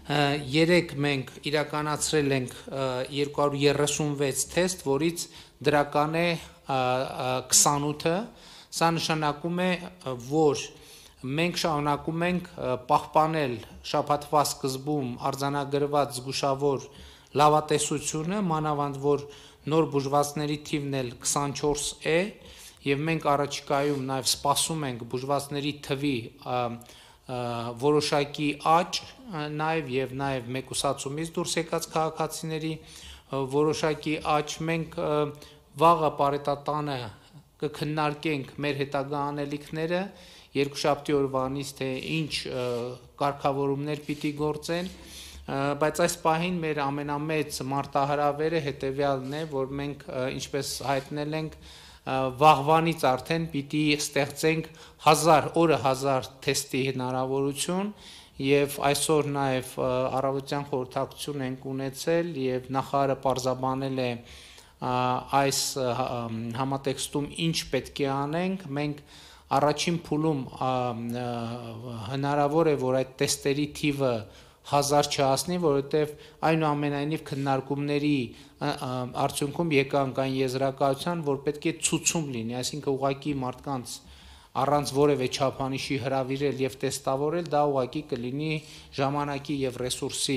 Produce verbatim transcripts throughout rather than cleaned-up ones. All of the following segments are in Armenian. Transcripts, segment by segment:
երեք մենք իրականացրել ենք երկու հարյուր երեսունվեց թեստ, որից դրական է քսանութը, սա նշանակում է, որ մենք շարունակում ենք պահպանել շաբաթվա սկզբում արձանագրված զգուշավոր լավատեսությունը, մանավանդ որ նոր բուժվածների թիվն էլ քսանչորս է, եւ մենք առաջիկայում նաեւ սպասում ենք բուժվածների թվի որոշակի աճ, նաեւ եւ նաեւ մեկուսացումից դուրս եկած քաղաքացիների որոշակի աճ, մենք վաղը պարետատանը կքննարկենք մեր հետագա անելիքները երկուշաբթի օրվանից, թե ինչ կարգավորումներ պիտի գործեն, բայց այս պահին մեր ամենամեծ մարտահրավերը հետեւյալն է, որ մենք ինչպես հայտնել ենք վաղվանից արդեն պիտի ստեղծենք հազար օրը հազար թեստի հնարավորություն եւ այսօր նաեւ առավոտյան խորհրդակցություն ենք ունեցել եւ նախարարը պարզաբանել է այս համատեքստում ինչ պետք է անենք, մենք առաջին փուլում հնարավոր է որ այդ տեստերի թիվը հազար չհասնի, որովհետև այնուամենայնիվ քննարկումների արդյունքում եկանք այն եզրակացության, որ պետք է ցուցում լինի, այսինքն ուղղակի մարդկանց առանց որևէ չափանիշի հրավիրել եւ տեստավորել, դա ուղղակի կլինի ժամանակի եւ ռեսուրսի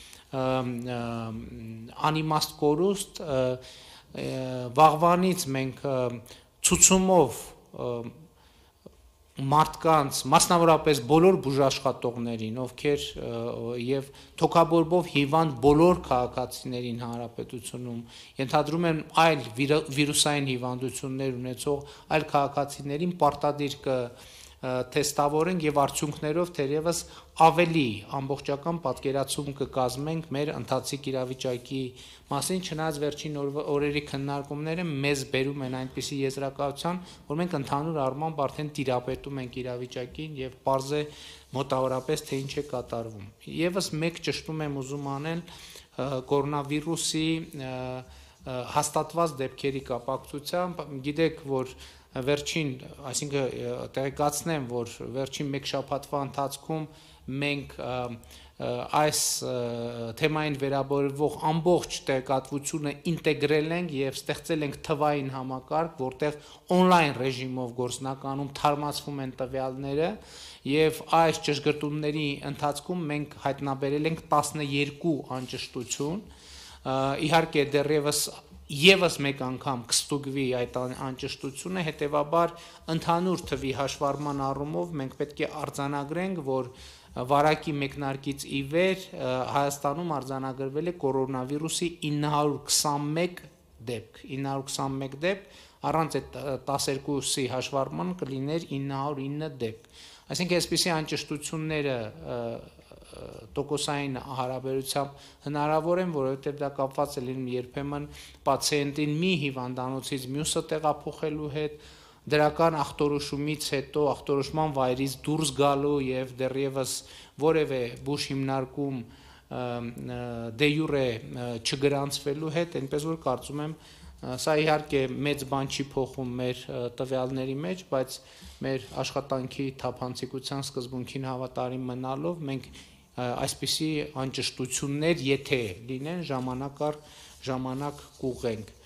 անիմաստ կորուստ, վաղվանից մենք ցուցումով մարդկանց, մասնավորապես բոլոր բուժաշխատողներին, ովքեր եւ թոքաբորբով հիվանդ բոլոր քաղաքացիներին հանրապետությունում, ենթադրում եմ այլ վիրուսային հիվանդություններ ունեցող այլ քաղաքացիներին պարտադիր կտեստավորենք եւ արդյունքներով թերևս ավելի ամբողջական պատկերացում կկազմենք մեր ընթացիկ իրավիճակի մասին, չնայած վերջին օրերի քննարկումները մեզ բերում են այնպիսի եզրակացության, որ մենք ընդհանուր առմամբ արդեն տիրապետում ենք իրավիճակին եւ պարզ է մոտավորապես թե ինչ է կատարվում։ Եվս մեկ ճշտում եմ ուզում անել կորոնավիրուսի հաստատված դեպքերի կապակցությամբ, գիտեք, որ վերջին, այսինքն տեղեկացնեմ, որ վերջին մեկ շաբաթվա ընթացքում մենք այս թեմային վերաբերվող ամբողջ տեղեկատվությունը ինտեգրել ենք եւ ստեղծել ենք թվային համակարգ, որտեղ on-line ռեժիմով գործնականում թարմացվում են տվյալները եւ այս ճշգրտումների ընթացքում մենք հայտնաբերել ենք տասնեերկու անճշտություն, իհարկե դեռևս Եվս մեկ անգամ կստուգվի այդ անճշտությունը, հետևաբար ընդհանուր թվի հաշվառման առումով մենք պետք է արձանագրենք, որ վարակի մեկնարկից ի վեր Հայաստանում արձանագրվել է կորոնավիրուսի ինը հարյուր քսանմեկ դեպք, ինը հարյուր քսանմեկ դեպք, առանց այդ տասներկուսի հաշվառման կլիներ ինը հարյուր ինը դեպք։ Այսինքն այսպիսի անճշտությունները տոկոսային հարաբերությամբ հնարավոր են, որովհետև դա կապված է լինում երբեմն պացիենտին մի հիվանդանոցից մյուսը տեղափոխելու հետ, դրական ախտորոշումից հետո ախտորոշման վայրից դուրս գալու եւ դեռևս որևէ բուժ հիմնարկում դե յուրե չգրանցվելու հետ, այնպես որ կարծում եմ սա իհարկե մեծ բան չի փոխում մեր տվյալների մեջ, բայց մեր աշխատանքի թափանցիկության սկզբունքին հավատարիմ մնալով մենք այսպիսի անճշտություններ, եթե լինեն, ժամանակ առ ժամանակ կուղենք։